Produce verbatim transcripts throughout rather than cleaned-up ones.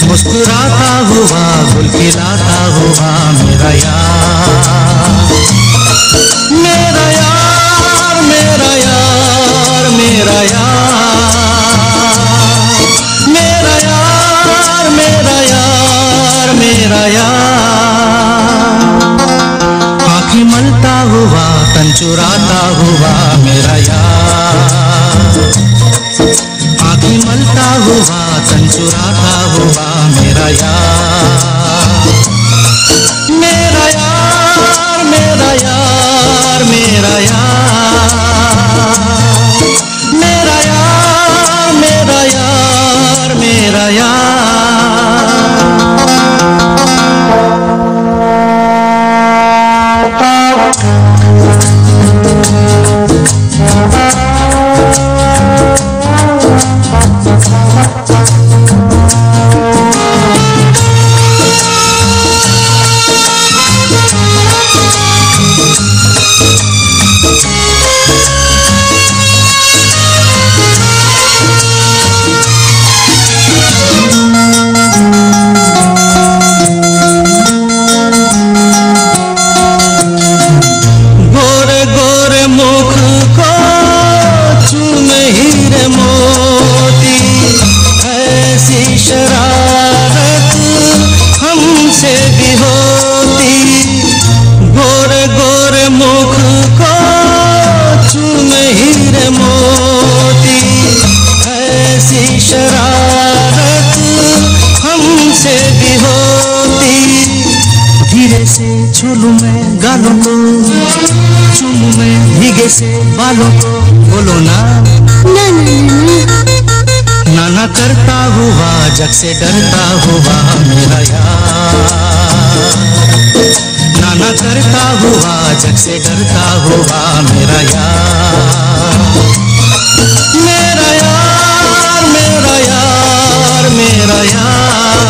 मुस्कुराता हुआ गुल खिलाता हुआ मेरा यार, मेरा यार, मेरा यार, मेरा यार, मेरा यार, मेरा यार, मेरा यार। आँखें मलता हुआ तन चुराता हुआ मेरा यार, आँखें मलता हुआ तन चुराता हुआ मेरा यार, मेरा यार, मेरा यार, मेरा यार, मेरा यार, मेरा यार, मेरा यार। झूलूं मैं गालों को, चूमूं मैं भीगे से बालों को, बोलो ना ना ना ना ना ना करता हुआ जग से डरता हुआ मेरा यार, ना ना करता हुआ जग से डरता हुआ मेरा यार, मेरा यार, मेरा यार, मेरा यार,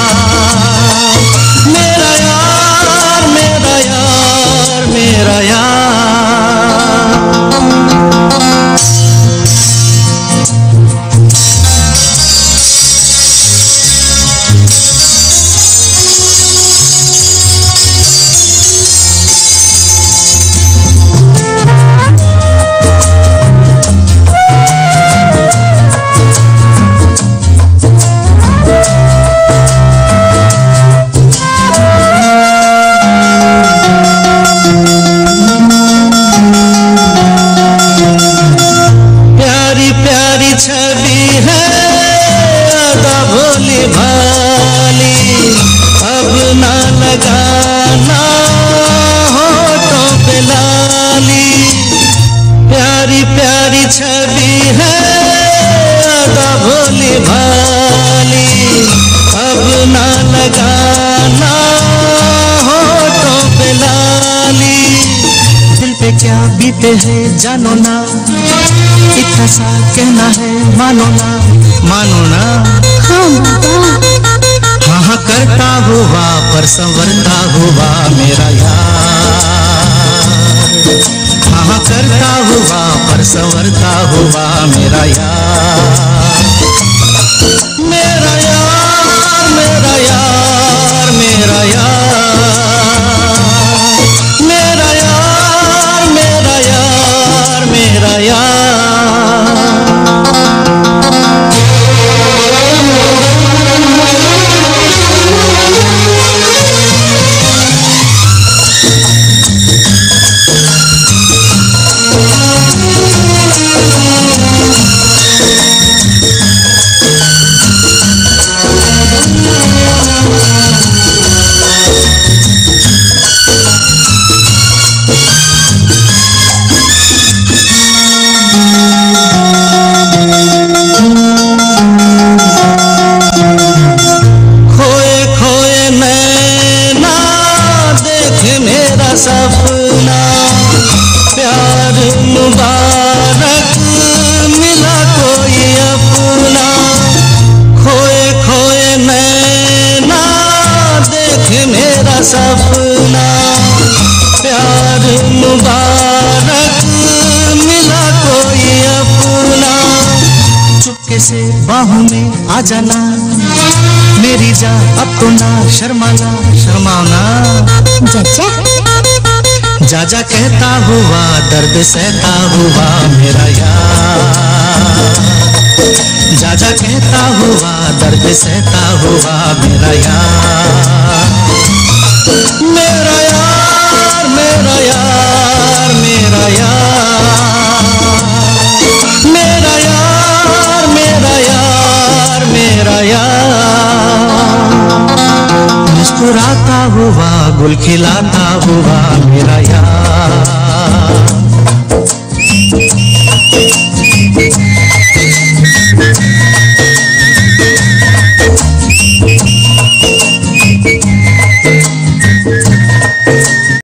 मेरा यार, मेरा यार, मेरा यार। क्या बीते हैं जानो ना, इतना सा कहना है मानो ना, मानो ना। हाँ बाबा। हाँ हाँ करता हुआ पर संवरता हुआ मेरा यार, हाँ हाँ करता हुआ पर संवरता हुआ मेरा यार, मेरा यार, मेरा यार, मेरा यार, मेरा यार, मेरा यार, मेरा यार। सपना प्यार मुबारक मिला कोई अपना, खोए खोए नैना देख मेरा सपना, प्यार मुबारक मिला कोई अपना। चुपके से बाहों में आ जाना, मेरी जा अब तो ना शर्माना, शर्माना चाचा जा जा कहता हुआ दर्द सहता हुआ मेरा यार, जा जा कहता हुआ दर्द सहता हुआ मेरा यार, मेरा यार मेरा यार मेरा यार, मेरा यार मेरा यार मेरा यार, मुस्कुराता हुआ गुल खिलाता हुआ मेरा यार।